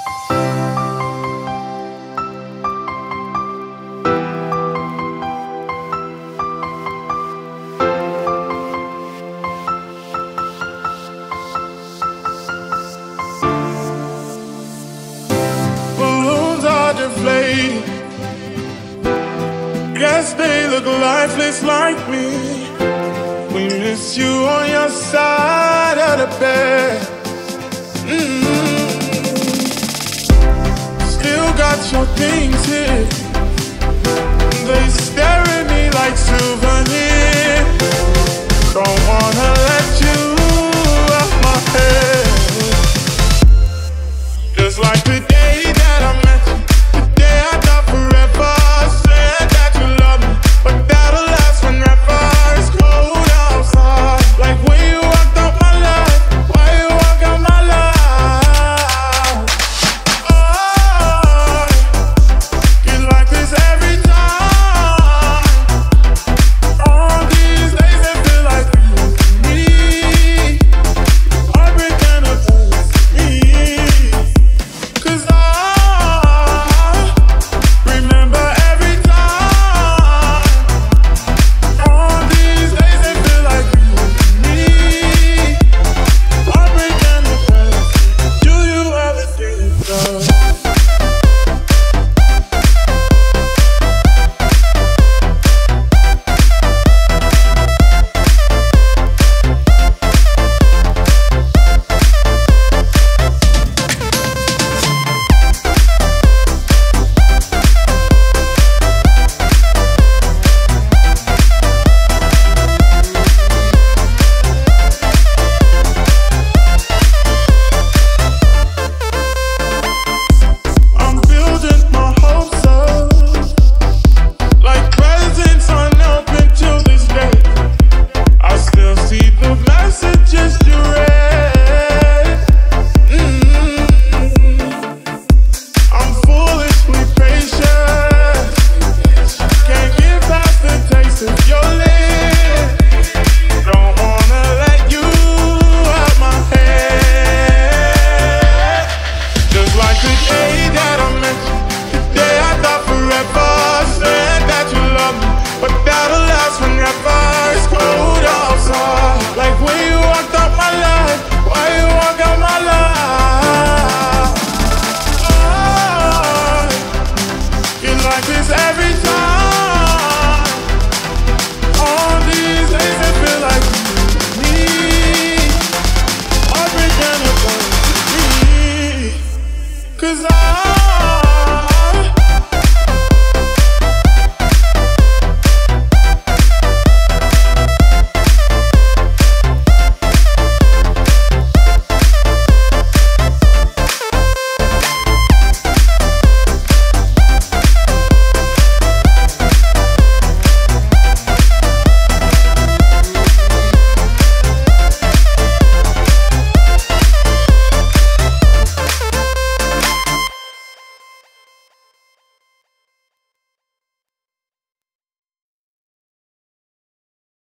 Guess they look lifeless like me. We miss you on your side of the bed. Still got your things here. They stare at me like souvenirs. Don't wanna let you off my head. Just like the day that I met you, the day I thought forever. Said that you love me, but that'll last forever. It's cold outside, like when you walked out my life. Why you walk out my life? Oh, get like this every time. All these days they feel like me. Heartbreak and a me. 'Cause I remember every time. All these days they feel like me. Heartbreak and a do you ever think of? I'm building my hopes up, like presents unopened till this day. I still see the messages you read. I'm foolishly patient, can't get past the taste of your lips. Don't wanna let you out my head. Just like the day that I met you, the day I thought forever. Said that you love me, but that'll last forever. It's cold outside, like when you walked out my life. Why you walk out my life? Oh, you like this every time. All these days they feel like me. Heartbreak and a me. 'Cause I